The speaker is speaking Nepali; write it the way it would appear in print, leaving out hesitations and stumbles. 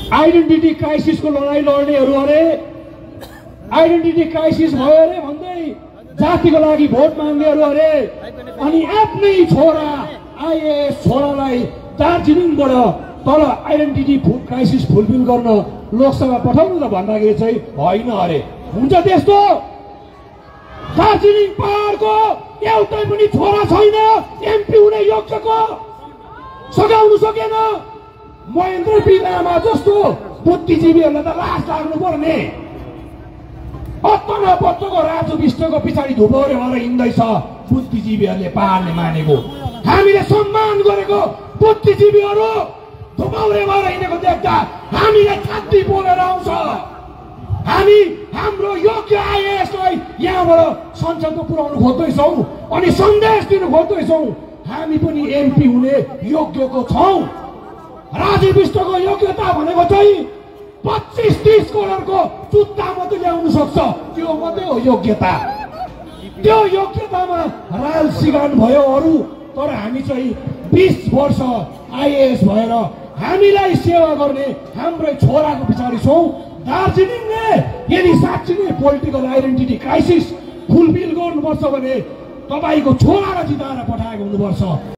आइडेन्टिटी क्राइसिसको लडाईँ लड्नेहरू अरे आइडेन्टिटी क्राइसिस भयो अरे भन्दै जातिको लागि भोट माग्नेहरू अरे अनि आफ्नै छोरा आइएएस छोरालाई दार्जिलिङबाट तल आइडेन्टिटी क्राइसिस फुलफिल गर्न लोकसभा पठाउनु त भन्दाखेरि चाहिँ होइन अरे। हुन्छ त्यस्तो? दार्जिलिङ पहाडको एउटै पनि छोरा छैन एमपी हुने योग्यको, सघाउनु सकेन। महेन्द्र पी लामा जस्तो बुद्धिजीवीहरूलाई त लास लाग्नु पर्ने। अत्त नपत्तको राजु विष्टको पछाडि धुपौरे भएर हिँड्दैछ बुद्धिजीवीहरूले पहाडले मानेको। हामीले सम्मान गरेको बुद्धिजीवीहरू धुपौरे भएर हिँडेको देख्दा हामीलाई छाती बोलेर आउँछ। हामी हाम्रो योग्य आइएएसलाई यहाँबाट संसदमा पुर्याउनु खोज्दैछौँ अनि सन्देश दिनु खोज्दैछौँ हामी पनि एमपी हुने योग्यको छौँ। राजु विष्टको योग्यता भनेको चाहिँ 25-30 करोडको जुत्ता मात्रै ल्याउनु सक्छ, त्यो मात्रै हो योग्यता। त्यो योग्यतामा राल सिगान भयो अरू, तर हामी चाहिँ 20 वर्ष आइएएस भएर हामीलाई सेवा गर्ने हाम्रै छोराको पछाडि छौँ। दार्जिलिङले यदि साँच्चै नै पोलिटिकल आइडेन्टिटी क्राइसिस फुलफिल गर्नुपर्छ भने तपाईँको छोरालाई जिताएर पठाएको हुनुपर्छ।